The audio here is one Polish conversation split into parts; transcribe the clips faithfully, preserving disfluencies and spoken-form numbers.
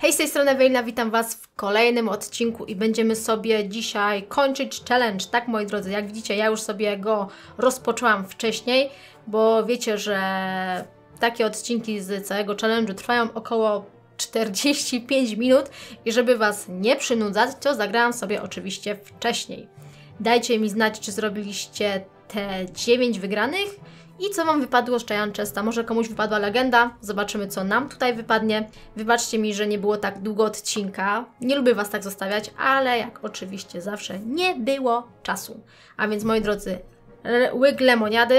Hej, z tej strony Ewelina, witam Was w kolejnym odcinku i będziemy sobie dzisiaj kończyć challenge. Tak, moi drodzy, jak widzicie, ja już sobie go rozpoczęłam wcześniej, bo wiecie, że takie odcinki z całego challenge'u trwają około czterdzieści pięć minut i żeby Was nie przynudzać, to zagrałam sobie oczywiście wcześniej. Dajcie mi znać, czy zrobiliście te dziewięć wygranych i co Wam wypadło z Giant Chesta. Może komuś wypadła legenda, zobaczymy, co nam tutaj wypadnie. Wybaczcie mi, że nie było tak długo odcinka, nie lubię Was tak zostawiać, ale jak oczywiście zawsze nie było czasu. A więc, moi drodzy, łyk lemoniady.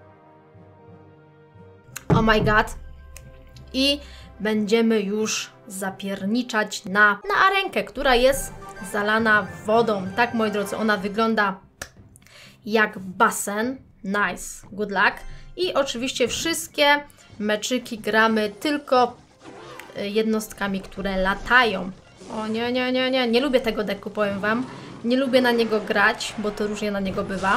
Oh my god. I będziemy już zapierniczać na, na arenkę, która jest zalana wodą. Tak, moi drodzy, ona wygląda jak basen. Nice, good luck. I oczywiście wszystkie meczyki gramy tylko jednostkami, które latają. O nie, nie, nie, nie, nie lubię tego deku, powiem Wam. Nie lubię na niego grać, bo to różnie na niego bywa.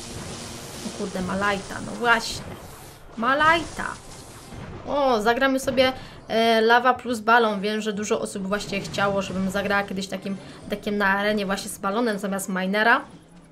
O kurde, Malajta, no właśnie. Malajta. O, zagramy sobie e, lawa plus balon. Wiem, że dużo osób właśnie chciało, żebym zagrała kiedyś takim dekiem na arenie właśnie z balonem zamiast minera.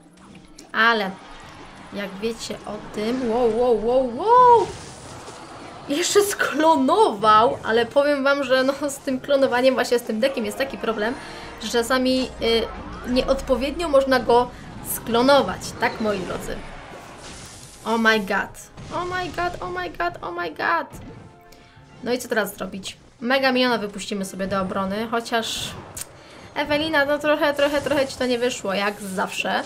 Ale jak wiecie o tym... Wow, wow, wow, wow! Jeszcze sklonował, ale powiem Wam, że no z tym klonowaniem, właśnie z tym dekiem jest taki problem, że czasami y, nieodpowiednio można go sklonować, tak, moi drodzy? Oh my god, oh my god, oh my god, oh my god. No i co teraz zrobić? Mega miniona wypuścimy sobie do obrony, chociaż... Ewelina, no trochę, trochę, trochę Ci to nie wyszło, jak zawsze.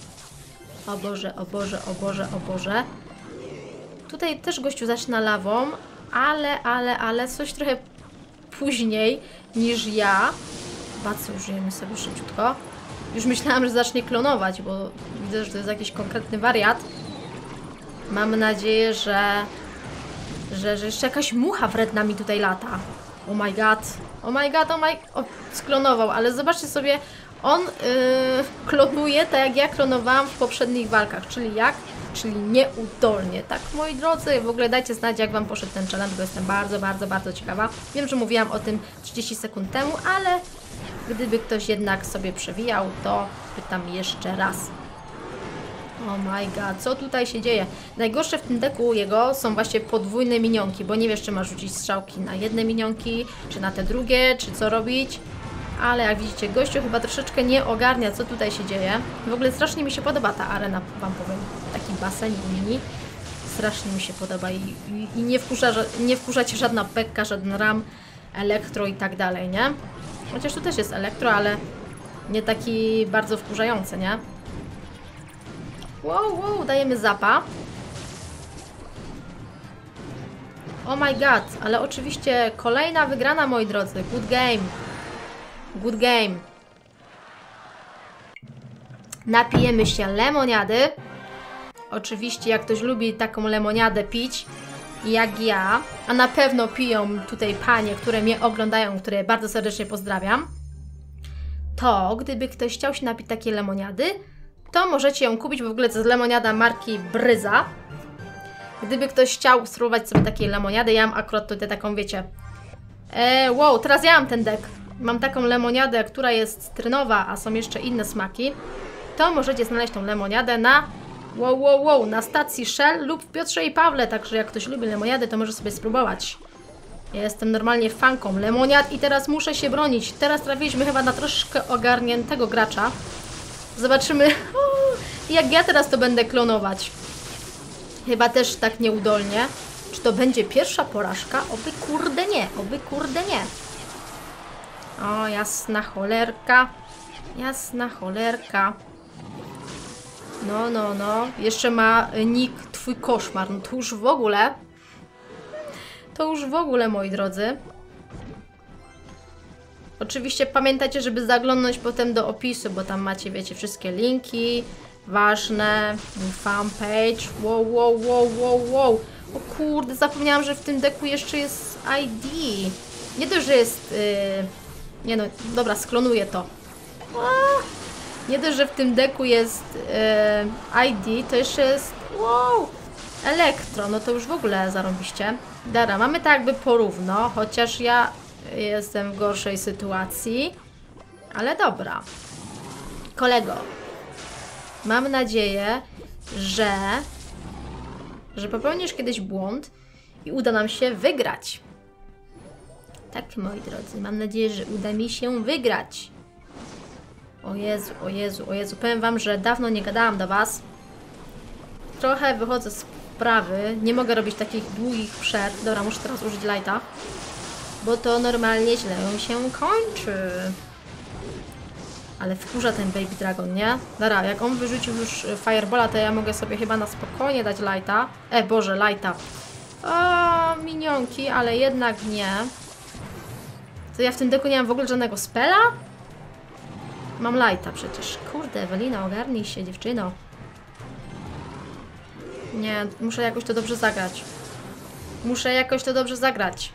O Boże, o Boże, o Boże, o Boże. Tutaj też gościu zaczyna lawą, ale, ale, ale coś trochę później niż ja. Bacy użyjemy sobie szybciutko. Już myślałam, że zacznie klonować, bo widzę, że to jest jakiś konkretny wariat. Mam nadzieję, że, że, że jeszcze jakaś mucha wredna mi tutaj lata. Oh my god, oh my god, oh my... O, sklonował, ale zobaczcie sobie... On yy, klonuje tak jak ja klonowałam w poprzednich walkach, czyli jak? Czyli nieudolnie. Tak, moi drodzy, w ogóle dajcie znać, jak Wam poszedł ten challenge, bo jestem bardzo, bardzo, bardzo ciekawa. Wiem, że mówiłam o tym trzydzieści sekund temu, ale gdyby ktoś jednak sobie przewijał, to pytam jeszcze raz. Oh my god, co tutaj się dzieje? Najgorsze w tym deku jego są właśnie podwójne minionki, bo nie wiesz, czy masz rzucić strzałki na jedne minionki, czy na te drugie, czy co robić. Ale jak widzicie, gościu chyba troszeczkę nie ogarnia, co tutaj się dzieje. W ogóle strasznie mi się podoba ta arena, Wam powiem. Taki basen mini. Strasznie mi się podoba i, i, i nie, wkurza, nie wkurza Cię żadna pekka, żaden ram, elektro i tak dalej, nie? Chociaż tu też jest elektro, ale nie taki bardzo wkurzający, nie? Wow, wow, dajemy zapa. Oh my god, ale oczywiście kolejna wygrana, moi drodzy. Good game. Good game. Napijemy się lemoniady. Oczywiście, jak ktoś lubi taką lemoniadę pić, jak ja, a na pewno piją tutaj panie, które mnie oglądają, które bardzo serdecznie pozdrawiam, to gdyby ktoś chciał się napić takiej lemoniady, to możecie ją kupić. W ogóle to jest lemoniada marki Bryza. Gdyby ktoś chciał spróbować sobie takiej lemoniady, ja mam akurat tutaj taką, wiecie... E, wow, teraz ja mam ten dek. Mam taką lemoniadę, która jest cytrynowa, a są jeszcze inne smaki. To możecie znaleźć tą lemoniadę na wow, wow, wow, na stacji Shell lub w Piotrze i Pawle. Także jak ktoś lubi lemoniadę, to może sobie spróbować. Ja jestem normalnie fanką lemoniad i teraz muszę się bronić. Teraz trafiliśmy chyba na troszkę ogarniętego gracza. Zobaczymy, jak ja teraz to będę klonować. Chyba też tak nieudolnie. Czy to będzie pierwsza porażka? Oby kurde nie, oby kurde nie. O, jasna cholerka. Jasna cholerka. No, no, no. Jeszcze ma nick Twój koszmar. No to już w ogóle. To już w ogóle, moi drodzy. Oczywiście pamiętajcie, żeby zaglądnąć potem do opisu, bo tam macie, wiecie, wszystkie linki ważne. Fanpage. Wow, wow, wow, wow, wow. O kurde, zapomniałam, że w tym deku jeszcze jest I D. Nie dość, że jest... Yy... Nie no, dobra, sklonuję to. A, nie dość, że w tym deku jest yy, I D, to jeszcze jest... Wow! Elektro, no to już w ogóle zarąbiście. Dobra, mamy tak jakby porówno, chociaż ja jestem w gorszej sytuacji. Ale dobra. Kolego, mam nadzieję, że, że popełnisz kiedyś błąd i uda nam się wygrać. Tak, moi drodzy, mam nadzieję, że uda mi się wygrać. O Jezu, o Jezu, o Jezu. Powiem wam, że dawno nie gadałam do was. Trochę wychodzę z wprawy. Nie mogę robić takich długich przerw. Dobra, muszę teraz użyć lighta. Bo to normalnie źle się kończy. Ale wkurza ten Baby Dragon, nie? Dobra, jak on wyrzucił już Firebola, to ja mogę sobie chyba na spokojnie dać lighta. E, Boże, lighta. O, minionki, ale jednak nie. To ja w tym deku nie mam w ogóle żadnego spela? Mam lighta przecież. Kurde, Ewelina, ogarnij się, dziewczyno. Nie, muszę jakoś to dobrze zagrać. Muszę jakoś to dobrze zagrać.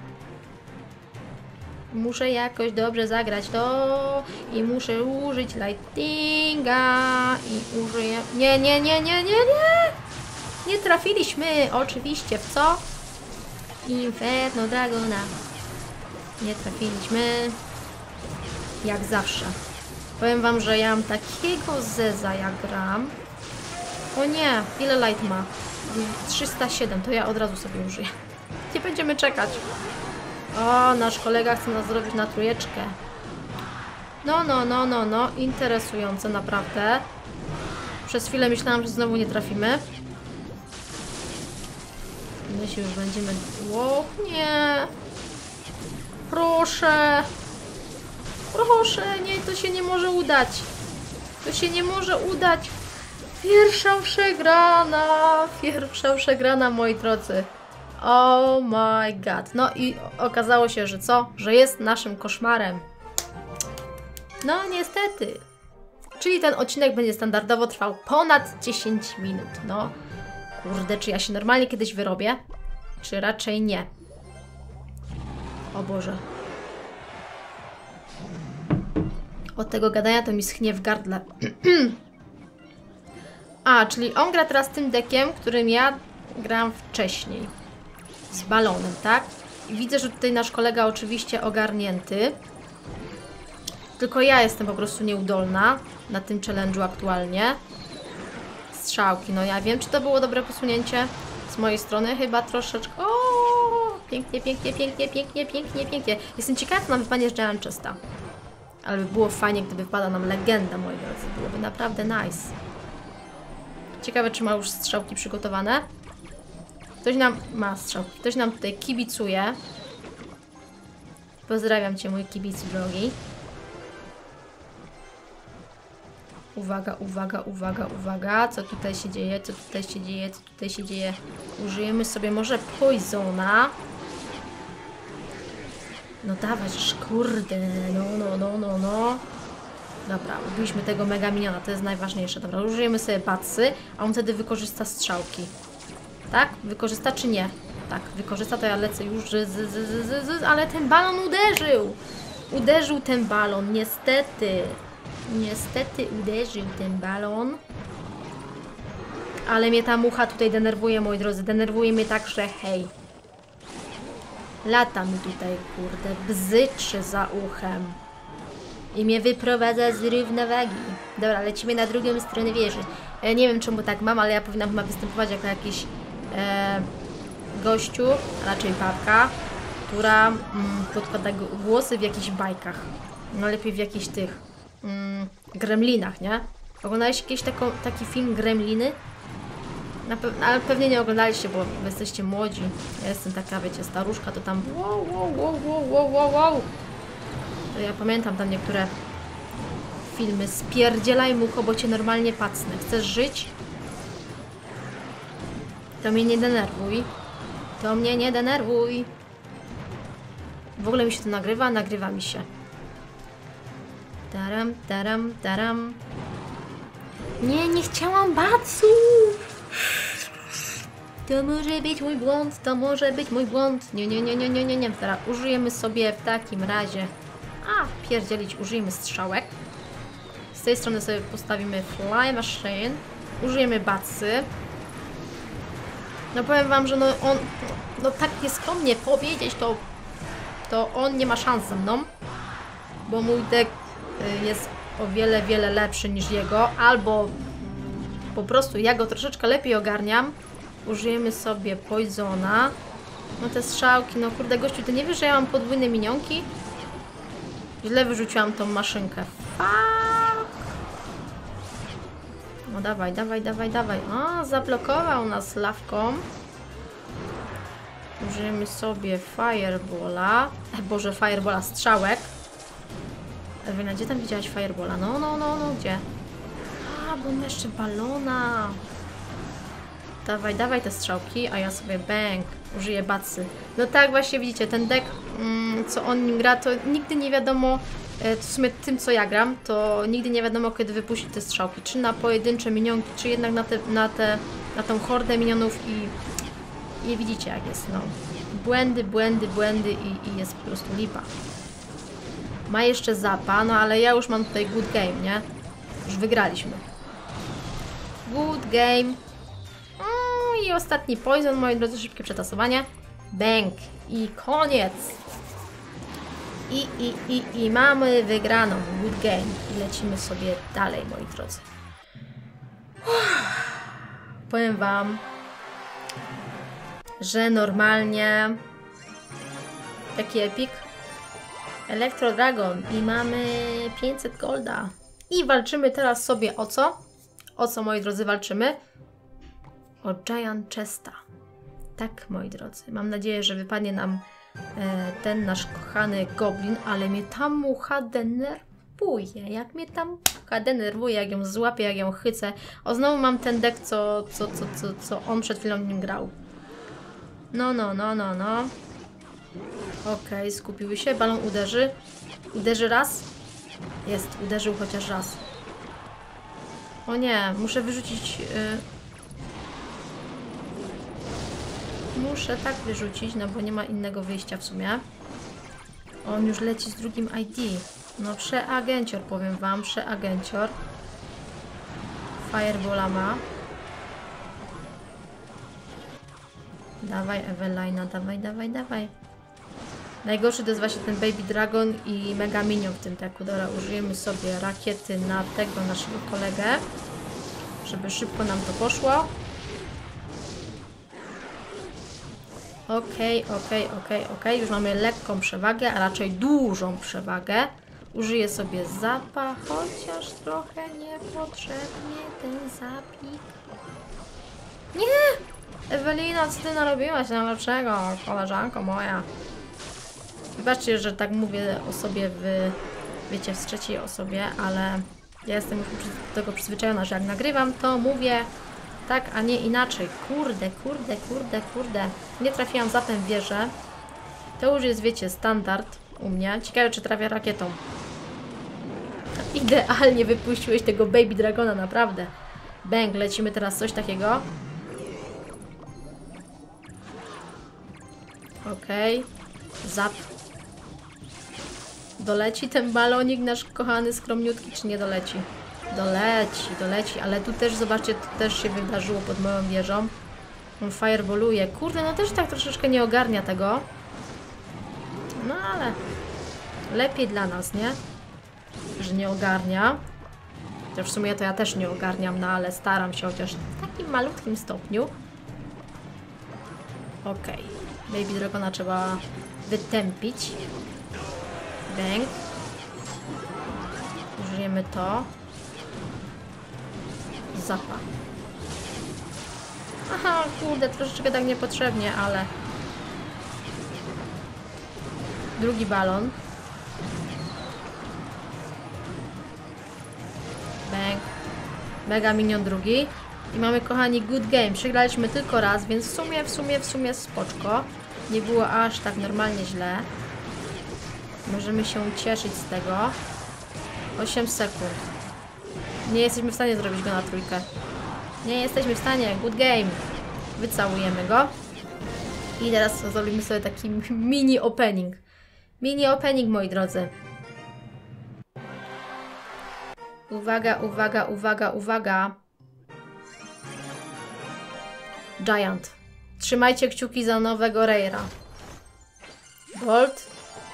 Muszę jakoś dobrze zagrać to i muszę użyć lightinga i użyję... Nie, nie, nie, nie, nie, nie! Nie trafiliśmy oczywiście w co? Inferno Dragona. Nie trafiliśmy. Jak zawsze. Powiem wam, że ja mam takiego zeza jak gram. O nie, ile light ma? trzysta siedem, to ja od razu sobie użyję. Nie będziemy czekać. O, nasz kolega chce nas zrobić na trójeczkę. No, no, no, no, no. Interesujące, naprawdę. Przez chwilę myślałam, że znowu nie trafimy. My się już będziemy... O, nie. Proszę. Proszę, nie, to się nie może udać. To się nie może udać. Pierwsza przegrana. Pierwsza przegrana, moi drodzy. Oh my god. No i okazało się, że co? Że jest naszym koszmarem. No niestety. Czyli ten odcinek będzie standardowo trwał ponad dziesięć minut. No kurde, czy ja się normalnie kiedyś wyrobię? Czy raczej nie? O Boże. Od tego gadania to mi schnie w gardle. A, czyli on gra teraz tym dekiem, którym ja grałam wcześniej. Z balonem, tak? I widzę, że tutaj nasz kolega oczywiście ogarnięty. Tylko ja jestem po prostu nieudolna na tym challenge'u aktualnie. Strzałki, no ja wiem, czy to było dobre posunięcie z mojej strony. Chyba troszeczkę... O, pięknie, pięknie, pięknie, pięknie, pięknie, pięknie. Jestem ciekawa, co nam wypadnie z Giantchesta. Ale by było fajnie, gdyby wpadła nam legenda, moi drodzy. Byłoby naprawdę nice. Ciekawe, czy ma już strzałki przygotowane. Ktoś nam... ma strzałki. Ktoś nam tutaj kibicuje. Pozdrawiam cię, mój kibic drogi. Uwaga, uwaga, uwaga, uwaga. Co tutaj się dzieje? Co tutaj się dzieje? Co tutaj się dzieje? Użyjemy sobie może Poisona. No dawać, kurde. No, no, no, no, no. Dobra, ubiliśmy tego mega miniona. To jest najważniejsze. Dobra, użyjemy sobie batsy, a on wtedy wykorzysta strzałki. Tak? Wykorzysta czy nie? Tak, wykorzysta, to ja lecę już, z, z, z, z, z, ale ten balon uderzył. Uderzył ten balon, niestety. Niestety uderzył ten balon. Ale mnie ta mucha tutaj denerwuje, moi drodzy. Denerwuje mnie tak, że hej. Lata mi tutaj, kurde, bzyczy za uchem. I mnie wyprowadza z równowagi. Dobra, lecimy na drugą stronę wieży. Ja nie wiem, czemu tak mam, ale ja powinnam chyba występować jako jakiś e, gościu, raczej babka, która mm, podkłada głosy w jakichś bajkach. No lepiej w jakichś tych mm, gremlinach, nie? Oglądaliście kiedyś taką, taki film Gremliny? Na pe ale pewnie nie oglądaliście, bo wy jesteście młodzi. Ja jestem taka, wiecie, staruszka, to tam wow, wow, wow, wow, wow, wow, wow. To ja pamiętam tam niektóre filmy. Spierdzielaj mucho, bo cię normalnie pacnę. Chcesz żyć? To mnie nie denerwuj. To mnie nie denerwuj. W ogóle mi się to nagrywa? Nagrywa mi się. Taram, taram, taram. Nie, nie chciałam bacu! To może być mój błąd, to może być mój błąd. Nie, nie, nie, nie, nie, nie, nie. Teraz użyjemy sobie w takim razie... A, pierdzielić, użyjemy strzałek. Z tej strony sobie postawimy Fly Machine. Użyjemy batsy. No powiem wam, że no on... No tak nieskromnie powiedzieć, to... to on nie ma szans ze mną, bo mój deck jest o wiele, wiele lepszy niż jego, albo po prostu ja go troszeczkę lepiej ogarniam. Użyjemy sobie Poisona. No te strzałki, no kurde gościu, ty nie wiesz, że ja mam podwójne minionki? Źle wyrzuciłam tą maszynkę. Fuck. No dawaj, dawaj, dawaj, dawaj. O, zablokował nas lawką. Użyjemy sobie Firebola. E, Boże, Firebola, strzałek. Ewelina, gdzie tam widziałaś Firebola? No, no, no, no, gdzie? A, bo on jeszcze balona. Dawaj, dawaj te strzałki, a ja sobie bang, użyję bacy. No tak, właśnie widzicie, ten deck, mm, co on nim gra, to nigdy nie wiadomo, e, to w sumie tym, co ja gram, to nigdy nie wiadomo, kiedy wypuścić te strzałki. Czy na pojedyncze minionki, czy jednak na, te, na, te, na tą hordę minionów i, i widzicie, jak jest, no. Błędy, błędy, błędy i, i jest po prostu lipa. Ma jeszcze zapa, no ale ja już mam tutaj good game, nie? Już wygraliśmy. Good game. I ostatni poison, moi drodzy, szybkie przetasowanie. Bang. I koniec. I, i, i, i mamy wygraną. Good game. I lecimy sobie dalej, moi drodzy. Uff. Powiem wam, że normalnie taki epic. Electro Dragon. I mamy pięćset golda. I walczymy teraz sobie o co? O co, moi drodzy, walczymy? O Giant Chesta. Tak, moi drodzy. Mam nadzieję, że wypadnie nam e, ten nasz kochany goblin, ale mnie ta mucha denerwuje. Jak mnie ta mucha denerwuje, jak ją złapię, jak ją chycę. O, znowu mam ten deck, co, co, co, co, co on przed chwilą nim grał. No, no, no, no, no. Okej, okay, skupiły się. Balon uderzy. Uderzy raz. Jest, uderzył chociaż raz. O nie, muszę wyrzucić... Yy... Muszę tak wyrzucić, no bo nie ma innego wyjścia w sumie. On już leci z drugim I D. No przeagencior, powiem wam, przeagencior. Firebola ma. Dawaj Evelina, dawaj, dawaj, dawaj. Najgorszy to jest właśnie ten Baby Dragon i Mega Minion w tym teku. Dobra, użyjemy sobie rakiety na tego naszego kolegę, żeby szybko nam to poszło. Okej, okay, okej, okay, okej, okay, okej. Już mamy lekką przewagę, a raczej dużą przewagę. Użyję sobie zapa, chociaż trochę niepotrzebnie ten zapik. Nie! Ewelina, co ty narobiłaś najlepszego, koleżanko moja? Wybaczcie, że tak mówię o sobie w, wiecie, w trzeciej osobie, ale ja jestem już do tego przyzwyczajona, że jak nagrywam, to mówię tak, a nie inaczej. Kurde, kurde, kurde, kurde. Nie trafiłam zapem w wieżę. To już jest, wiecie, standard u mnie. Ciekawe, czy trafia rakietą. Idealnie wypuściłeś tego Baby Dragona, naprawdę. Bang, lecimy teraz coś takiego. Okej. Okay. Zap. Doleci ten balonik nasz kochany, skromniutki, czy nie doleci? Doleci, doleci, ale tu też, zobaczcie, to też się wydarzyło pod moją wieżą. On fireballuje. Kurde, no też tak troszeczkę nie ogarnia tego. No ale lepiej dla nas, nie? Że nie ogarnia. Chociaż w sumie to ja też nie ogarniam, no ale staram się chociaż w takim malutkim stopniu. Okej. Okay. Baby Dragona trzeba wytępić. Bang. Użyjemy to. Zapa. Aha, kurde, troszeczkę tak niepotrzebnie, ale... Drugi balon. Bang. Mega Minion drugi. I mamy, kochani, good game. Przegraliśmy tylko raz, więc w sumie, w sumie, w sumie spoczko. Nie było aż tak normalnie źle. Możemy się cieszyć z tego. osiem sekund. Nie jesteśmy w stanie zrobić go na trójkę. Nie jesteśmy w stanie. Good game. Wycałujemy go. I teraz zrobimy sobie taki mini opening. Mini opening, moi drodzy. Uwaga, uwaga, uwaga, uwaga. Giant. Trzymajcie kciuki za nowego Rayra. Gold.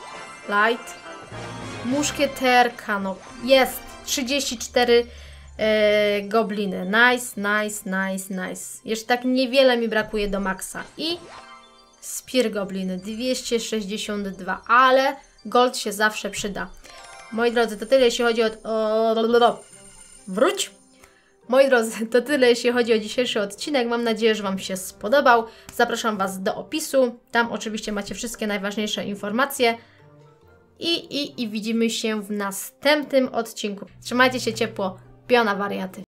Light. Muszkieterka, no jest. trzydzieści cztery e, gobliny. Nice, nice, nice, nice. Jeszcze tak niewiele mi brakuje do maksa. I Spear gobliny. dwieście sześćdziesiąt dwa, ale gold się zawsze przyda. Moi drodzy, to tyle jeśli chodzi o... o wróć! Moi drodzy, to tyle jeśli chodzi o dzisiejszy odcinek. Mam nadzieję, że Wam się spodobał. Zapraszam Was do opisu. Tam oczywiście macie wszystkie najważniejsze informacje. I, i, i widzimy się w następnym odcinku. Trzymajcie się ciepło. Piona wariaty.